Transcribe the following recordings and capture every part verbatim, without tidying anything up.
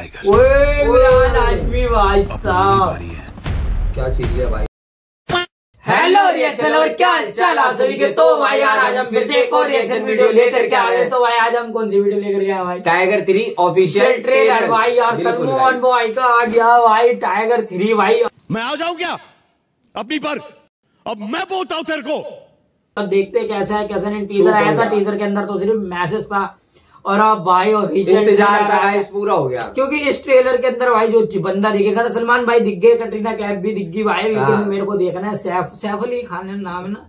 Tiger. ओए इमरान हाशमी भाई साहब, क्या चीज है भाई। हेलो रिएक्शन और क्या हालचाल आप सभी के। तो भाई यार आज हम फिर से एक और रिएक्शन वीडियो लेकर के आ गए। तो भाई आज हम कौन सी वीडियो लेकर के आए भाई? टाइगर थ्री ऑफिशियल ट्रेलर भाई यार, सलमान भाई का आ गया भाई टाइगर थ्री भाई। मैं आ जाऊं क्या अपनी पर? अब मैं बोलता हूं तेरे को। अब देखते कैसा है कैसा नहीं। टीजर आया था, टीजर के अंदर तो सिर्फ मैसेज था और अब भाई और इंतजार था गाइस, पूरा हो गया। क्योंकि इस ट्रेलर के अंदर भाई जो बंदा दिखेगा ना, सलमान भाई दिख गए, कटरीना कैफ भी दिख गई भाई, लेकिन हाँ। मेरे को देखना है सैफ सैफ अली खान नाम है ना,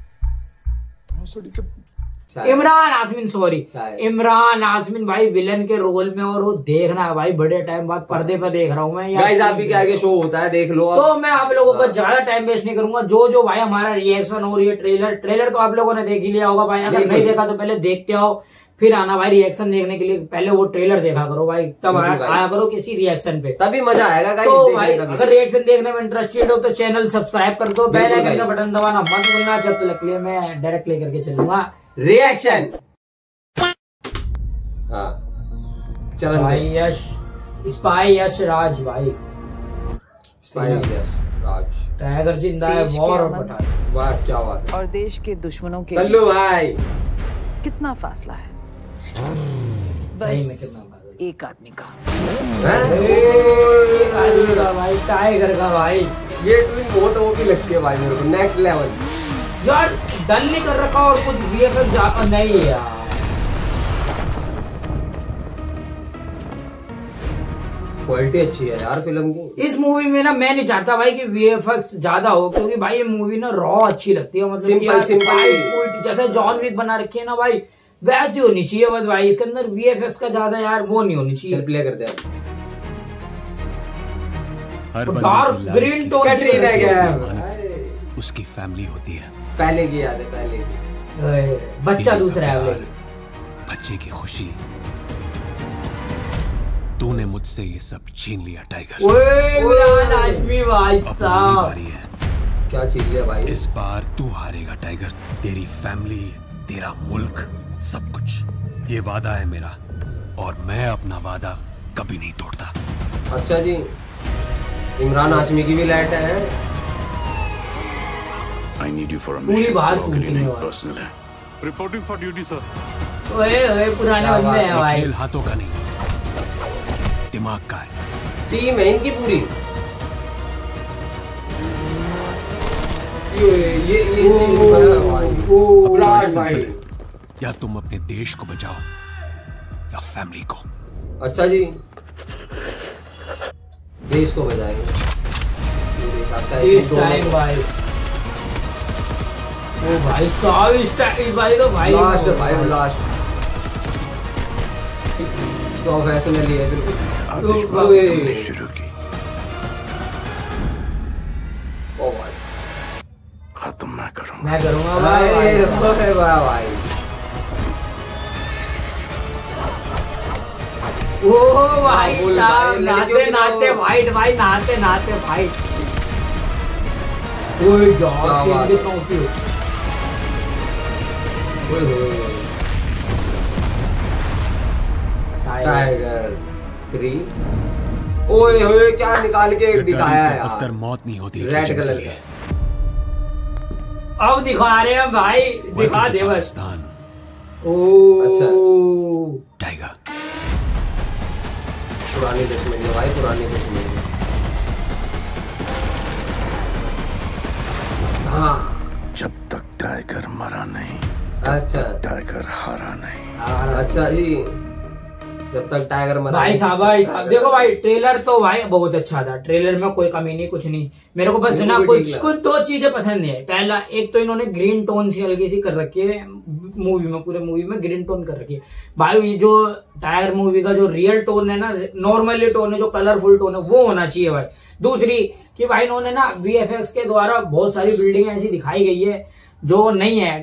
इमरान हाशमी, सॉरी इमरान हाशमी भाई विलन के रोल में। और वो देखना है भाई, बड़े टाइम बाद पर्दे पे देख रहा हूँ मैं गाइस। आप भी क्या आगे शो होता है देख लो। तो मैं आप लोगों को ज्यादा टाइम वेस्ट नहीं करूंगा। जो जो भाई हमारा रिएक्शन हो रही है, ट्रेलर ट्रेलर तो आप लोगों ने देख ही लिया होगा भाई। अगर नहीं देखा तो पहले देखते आओ, फिर आना भाई रिएक्शन देखने के लिए। पहले वो ट्रेलर देखा करो भाई, तब आया करो किसी रिएक्शन पे, तभी मजा आएगा गाइस। तो भाई अगर रिएक्शन देखने में इंटरेस्टेड हो तो चैनल सब्सक्राइब कर दो, बेल आइकन का बटन दबाना मत भूलना। जब तक के लिए मैं डायरेक्ट लेकर के चलूंगा रिएक्शन। हाँ चलो भाई। यश स्पाई यश राज भाई, स्पाई यश राज। टाइगर जिंदा है, वॉर और पठान। वाह क्या बात। और देश के दुश्मनों के सल्लू भाई कितना फासला है, सही में कितना एक आदमी का। का भाई टाइगर का भाई, ये बहुत वो भी लगती है भाई मेरे को, नेक्स्ट लेवल यार। डल नहीं कर रखा और कुछ वीएफएक्स नहीं यार। क्वालिटी अच्छी है यार फिल्म की। इस मूवी में ना मैं नहीं चाहता भाई कि वीएफएक्स ज्यादा हो, क्योंकि भाई ये मूवी ना रॉ अच्छी लगती है। मतलब सिंपल सिंपल जैसे जॉन विक बना रखी है ना भाई, वैसी होनी चाहिए बस भाई। इसके अंदर वीएफएक्स का ज्यादा यार वो नहीं होनी चाहिए। प्ले करते हैं डार्क ग्रीन टोन उसकी फैमिली होती है। पहले की याद है, पहले की। बच्चा दूसरा है, बच्चे की खुशी। तूने मुझसे ये सब छीन लिया टाइगर। ओए इमरान हाशमी भाई साहब, क्या चीज है भाई। इस बार तू हारेगा टाइगर। तेरी फैमिली, तेरा मुल्क, सब कुछ। ये वादा है मेरा और मैं अपना वादा कभी नहीं तोड़ता। अच्छा जी, इमरान हाशमी की भी लाइट है। I need you for a पूरी बात सुनती है पर्सनल है। Reporting for duty sir. ओए ओए पुराने बंदे हैं भाई। खेल हाथों का नहीं, दिमाग का है। टीम है इनकी पूरी। ये ये ये सीन भाई। या तुम अपने देश को बचाओ या फैमिली को। अच्छा जी, देश को बचाएंगे इस टाइम भाई। ओ भाई साहब इस टाइम भाई तो भाई लास्ट भाई लास्ट तो फैसले लिए बिल्कुल। शुरू की ओ भाई खत्म मैं करूंगा। मैं करूंगा भाई भाई भाई। ओ भाई साहब नाते नाते वाइट भाई, नाते नाते भाई। ओए यार सीन कितना होती है। Tiger three. ओए ओए क्या निकाल के दिखाया है यार। मौत नहीं होती रेड कलर के। अब दिखा रहे हैं भाई, दिखा दे बस। ओ अच्छा टाइगर पुरानी दुश्मनी है भाई, पुरानी दुश्मनी। हाँ जब तक टाइगर मरा नहीं, अच्छा टाइगर हारा नहीं। अच्छा जी, जब तक टाइगर मरा भाई साहब भाई साहब देखो भाई, ट्रेलर तो भाई बहुत अच्छा था। ट्रेलर में कोई कमी नहीं, कुछ नहीं। मेरे को बस ना कुछ कुछ दो चीजें पसंद है। पहला, एक तो इन्होंने ग्रीन टोन सी हल्की सी कर रखी है मूवी में, पूरे मूवी में ग्रीन टोन कर रखी है भाई। जो टाइगर मूवी का जो रियल टोन है ना, नॉर्मली टोन है, जो कलरफुल टोन है, वो होना चाहिए भाई। दूसरी कि भाई इन्होंने ना वीएफएक्स के द्वारा बहुत सारी बिल्डिंग ऐसी दिखाई गई है जो नहीं है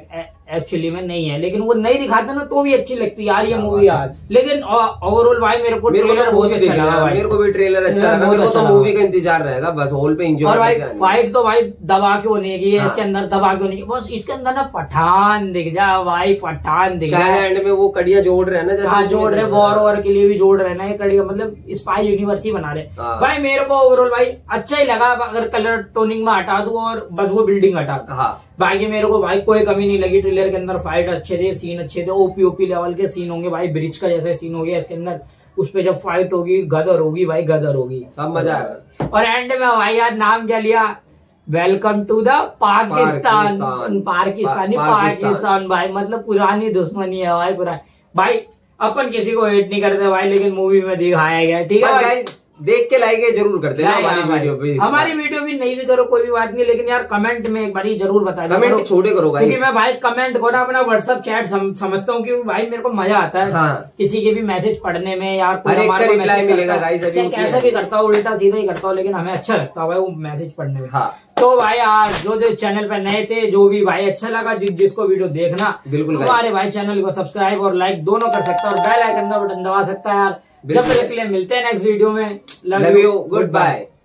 एक्चुअली में नहीं है, लेकिन वो नहीं दिखाते ना तो भी अच्छी लगती है यार ये मूवी यार। लेकिन ओवरऑल भाई मेरे को ट्रेलर बहुत अच्छा लगा भाई, मेरे को भी ट्रेलर अच्छा लगा, मेरे को तो मूवी का इंतजार रहेगा बस, हॉल पे एंजॉय। और भाई फाइट तो भाई दबा के होनी है, ये इसके अंदर दबा के होनी है, बस इसके अंदर ना पठान दिख जा भाई, पठान दिख जा। एंड में वो कड़िया जोड़ रहे हैं ना, जैसे हाँ जोड़ रहे, वॉर वॉर के लिए भी जोड़ रहे ना ये कड़िया, मतलब स्पाई यूनिवर्स ही बना रहे भाई। मेरे को ओवरऑल भाई अच्छा ही लगा, अगर कलर टोनिंग में हटा दूं और बस वो बिल्डिंग हटा दूं, हाँ। बाकी मेरे को भाई कोई कमी नहीं लगी ट्रेलर के अंदर, फाइट अच्छे थे, सीन अच्छे थे, ओपी ओपी लेवल के सीन होंगे भाई, ब्रिज का जैसे सीन हो गया इसके अंदर, उस पे जब फाइट होगी गदर होगी भाई, गदर होगी, सब मजा आएगा। और एंड में भाई यार नाम क्या लिया, welcome to the Pakistan, Pakistani Pakistan भाई, मतलब पुरानी दुश्मनी है भाई, पुरानी भाई। अपन किसी को हेट नहीं करते भाई, लेकिन मूवी में दिखाया गया, ठीक है भाई। देख के लाइक जरूर करते हैं हमारी वीडियो पे, हमारी वीडियो भी नहीं भी करो कोई भी बात नहीं, लेकिन यार कमेंट में एक बार जरूर बता दो, कमेंट छोटे करो भाई, क्योंकि मैं भाई कमेंट को ना अपना व्हाट्सएप चैट सम, समझता हूँ कि भाई मेरे को मजा आता है हाँ। किसी के भी मैसेज पढ़ने में यार, कोई हमारे को मैसेज मिलेगा चाहे कैसे भी करता हूँ, उल्टा सीधा ही करता हूँ, लेकिन हमें अच्छा लगता है भाई वो मैसेज पढ़ने में। तो भाई आज जो जो चैनल पे नए थे, जो भी भाई अच्छा लगा, जिस जिसको वीडियो देखना बिल्कुल हमारे भाई चैनल को सब्सक्राइब और लाइक दोनों कर सकता है, और बेल आइकन का बटन दबा सकता है यार। जब तक के लिए मिलते हैं नेक्स्ट वीडियो में, लव यू, गुड बाय।